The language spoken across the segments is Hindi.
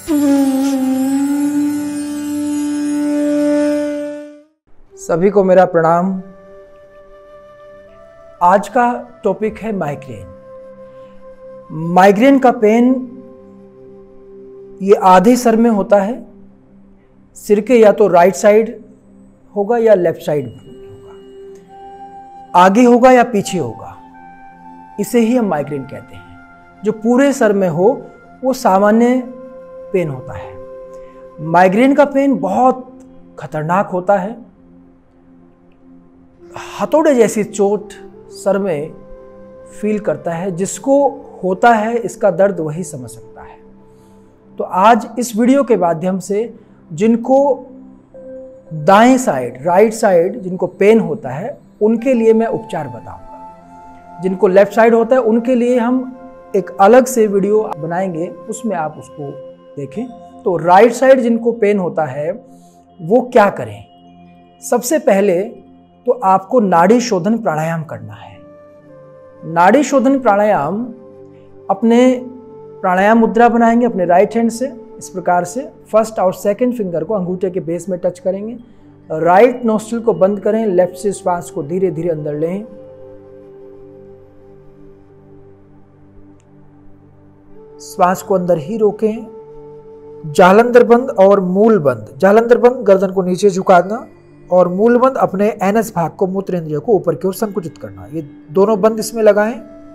सभी को मेरा प्रणाम। आज का टॉपिक है माइग्रेन। माइग्रेन का पेन ये आधे सर में होता है। सिर के या तो राइट साइड होगा या लेफ्ट साइड होगा, आगे होगा या पीछे होगा। इसे ही हम माइग्रेन कहते हैं। जो पूरे सर में हो वो सामान्य पेन होता है। माइग्रेन का पेन बहुत खतरनाक होता है। हथौड़े जैसी चोट सर में फील करता है। जिसको होता है इसका दर्द वही समझ सकता है। तो आज इस वीडियो के माध्यम से जिनको दाएं साइड, राइट साइड जिनको पेन होता है उनके लिए मैं उपचार बताऊंगा। जिनको लेफ्ट साइड होता है उनके लिए हम एक अलग से वीडियो बनाएंगे, उसमें आप उसको देखें। तो राइट साइड जिनको पेन होता है वो क्या करें? सबसे पहले तो आपको नाड़ी शोधन प्राणायाम करना है। नाड़ी शोधन प्राणायाम, अपने प्राणायाम मुद्रा बनाएंगे अपने राइट हैंड से। इस प्रकार से फर्स्ट और सेकंड फिंगर को अंगूठे के बेस में टच करेंगे। राइट नोस्ट्रिल को बंद करें। लेफ्ट से श्वास को धीरे धीरे अंदर लें। श्वास को अंदर ही रोकें। जालंधर बंद और मूल बंद। जालंधर बंद गर्दन को नीचे झुकाना और मूल बंद अपने एनएस भाग को, मूत्र इंद्रिय को ऊपर की ओर संकुचित करना। ये दोनों बंद इसमें लगाएं।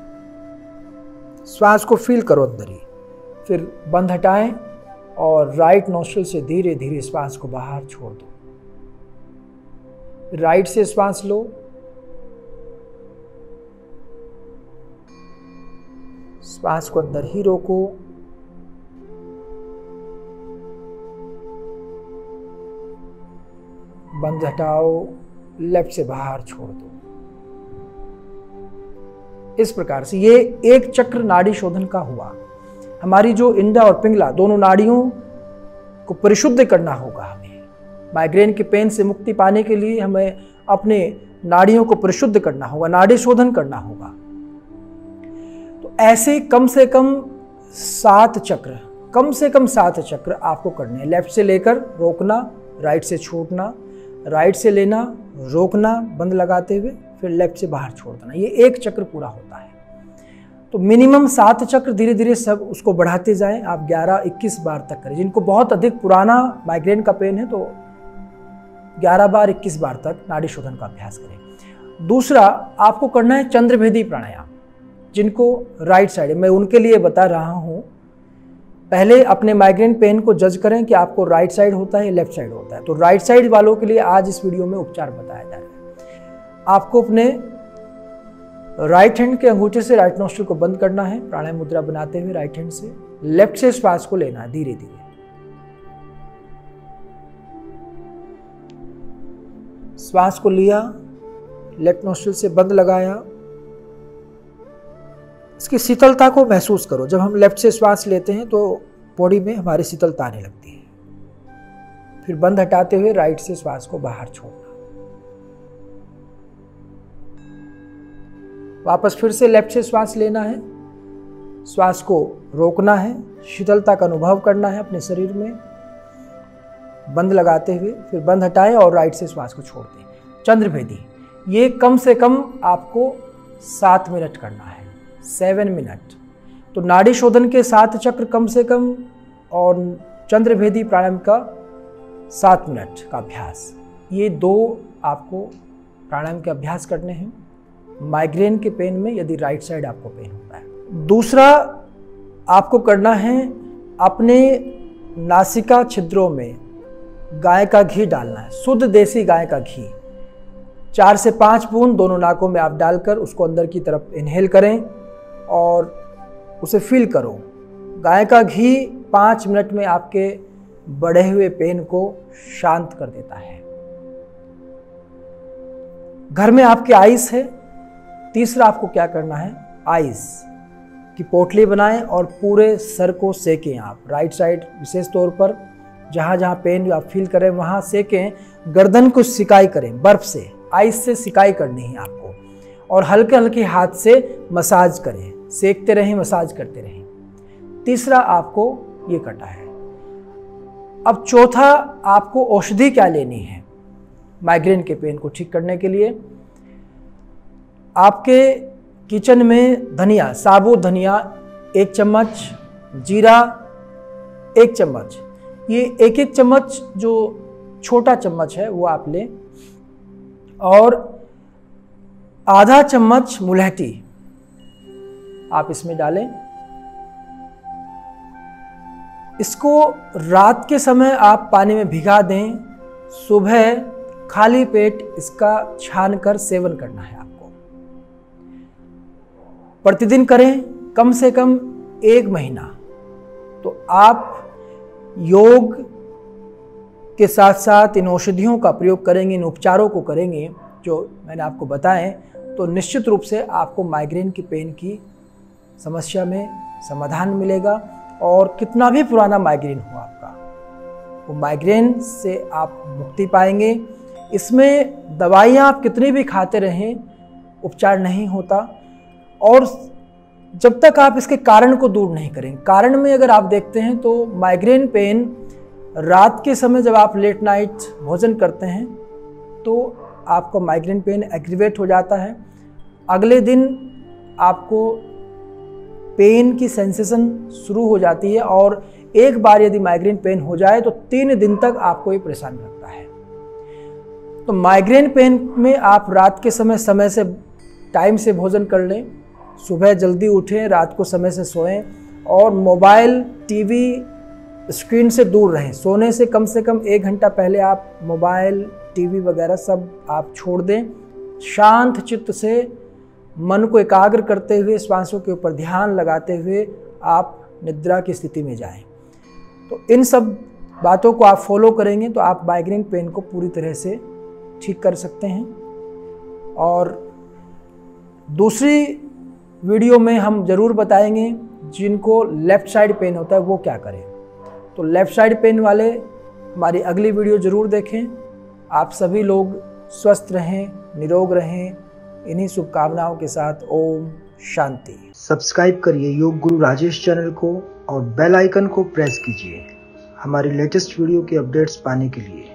श्वास को फील करो अंदर ही। फिर बंद हटाएं और राइट नोस्ट्रिल से धीरे धीरे श्वास को बाहर छोड़ दो। राइट से श्वास लो। श्वास को अंदर ही रोको। बंद हटाओ, लेफ्ट से बाहर छोड़ दो। इस प्रकार से ये एक चक्र नाड़ी शोधन का हुआ। हमारी जो इंडा और पिंगला दोनों नाड़ियों को परिशुद्ध करना होगा। हमें माइग्रेन के पेन से मुक्ति पाने के लिए हमें अपने नाड़ियों को परिशुद्ध करना होगा, नाड़ी शोधन करना होगा। तो ऐसे कम से कम 7 चक्र आपको करने हैं। लेफ्ट से लेकर रोकना, राइट से छोड़ना, राइट से लेना, रोकना बंद लगाते हुए, फिर लेफ्ट से बाहर छोड़ देना। ये एक चक्र पूरा होता है। तो मिनिमम 7 चक्र धीरे धीरे सब उसको बढ़ाते जाएं। आप 11-21 बार तक करें। जिनको बहुत अधिक पुराना माइग्रेन का पेन है तो 11 बार 21 बार तक नाड़ी शोधन का अभ्यास करें। दूसरा आपको करना है चंद्रभेदी प्राणायाम। जिनको राइट साइड है, मैं उनके लिए बता रहा हूँ। पहले अपने माइग्रेन पेन को जज करें कि आपको राइट साइड होता है या लेफ्ट साइड होता है। तो राइट साइड वालों के लिए आज इस वीडियो में उपचार बताया जा रहा है। आपको अपने राइट हैंड के अंगूठे से राइट नोस्ट्रिल को बंद करना है, प्राणायाम मुद्रा बनाते हुए राइट हैंड से। लेफ्ट से श्वास को लेना है धीरे धीरे। श्वास को लिया, लेफ्ट नोस्ट्रिल से बंद लगाया। इसकी शीतलता को महसूस करो। जब हम लेफ्ट से श्वास लेते हैं तो बॉडी में हमारी शीतलता आने लगती है। फिर बंद हटाते हुए राइट से श्वास को बाहर छोड़ना। वापस फिर से लेफ्ट से श्वास लेना है। श्वास को रोकना है, शीतलता का अनुभव करना है अपने शरीर में, बंद लगाते हुए। फिर बंद हटाएं और राइट से श्वास को छोड़ दें। चंद्रभेदी ये कम से कम आपको 7 मिनट करना है, 7 मिनट। तो नाड़ी शोधन के 7 चक्र कम से कम और चंद्रभेदी प्राणायाम का 7 मिनट का अभ्यास। ये 2 आपको प्राणायाम के अभ्यास करने हैं माइग्रेन के पेन में, यदि राइट साइड आपको पेन होता है। दूसरा आपको करना है अपने नासिका छिद्रों में गाय का घी डालना है। शुद्ध देसी गाय का घी 4 से 5 बूंद दोनों नाकों में आप डालकर उसको अंदर की तरफ इनहेल करें और उसे फील करो। गाय का घी 5 मिनट में आपके बढ़े हुए पेन को शांत कर देता है। घर में आपके आइस है। तीसरा आपको क्या करना है, आइस की पोटली बनाएं और पूरे सर को सेकें आप। राइट साइड विशेष तौर पर जहाँ जहाँ पेन आप फील करें वहाँ सेकें। गर्दन को सिकाई करें बर्फ से, आइस से सिकाई करनी है आपको। और हल्के हल्के हाथ से मसाज करें, सेकते रहें, मसाज करते रहें। तीसरा आपको ये करना है, अब चौथा, आपको औषधि क्या लेनी है माइग्रेन के पेन को ठीक करने के लिए। आपके किचन में धनिया, साबुत धनिया 1 चम्मच, जीरा 1 चम्मच, ये एक एक चम्मच जो छोटा चम्मच है वो आप लें, और आधा चम्मच मुलहटी आप इसमें डालें। इसको रात के समय आप पानी में भिगा दें, सुबह खाली पेट इसका छान कर सेवन करना है आपको। प्रतिदिन करें कम से कम 1 महीना। तो आप योग के साथ साथ इन औषधियों का प्रयोग करेंगे, इन उपचारों को करेंगे जो मैंने आपको बताएं, तो निश्चित रूप से आपको माइग्रेन की पेन की समस्या में समाधान मिलेगा। और कितना भी पुराना माइग्रेन हो आपका, वो माइग्रेन से आप मुक्ति पाएंगे। इसमें दवाइयाँ आप कितनी भी खाते रहें, उपचार नहीं होता। और जब तक आप इसके कारण को दूर नहीं करें, कारण में अगर आप देखते हैं तो माइग्रेन पेन रात के समय जब आप लेट नाइट भोजन करते हैं तो आपका माइग्रेन पेन एग्रीवेट हो जाता है। अगले दिन आपको पेन की सेंसेशन शुरू हो जाती है, और एक बार यदि माइग्रेन पेन हो जाए तो 3 दिन तक आपको ये परेशान रखता है। तो माइग्रेन पेन में आप रात के समय से टाइम से भोजन कर लें, सुबह जल्दी उठें, रात को समय से सोएं, और मोबाइल टीवी स्क्रीन से दूर रहें। सोने से कम 1 घंटा पहले आप मोबाइल टीवी वगैरह सब आप छोड़ दें। शांत चित्त से मन को एकाग्र करते हुए, श्वासों के ऊपर ध्यान लगाते हुए आप निद्रा की स्थिति में जाएं। तो इन सब बातों को आप फॉलो करेंगे तो आप माइग्रेन पेन को पूरी तरह से ठीक कर सकते हैं। और दूसरी वीडियो में हम ज़रूर बताएंगे जिनको लेफ़्ट साइड पेन होता है वो क्या करें। तो लेफ़्ट साइड पेन वाले हमारी अगली वीडियो ज़रूर देखें। आप सभी लोग स्वस्थ रहें, निरोग रहें, इन्हीं शुभकामनाओं के साथ ओम शांति। सब्सक्राइब करिए योग गुरु राजेश चैनल को और बेल आइकन को प्रेस कीजिए हमारी लेटेस्ट वीडियो के अपडेट्स पाने के लिए।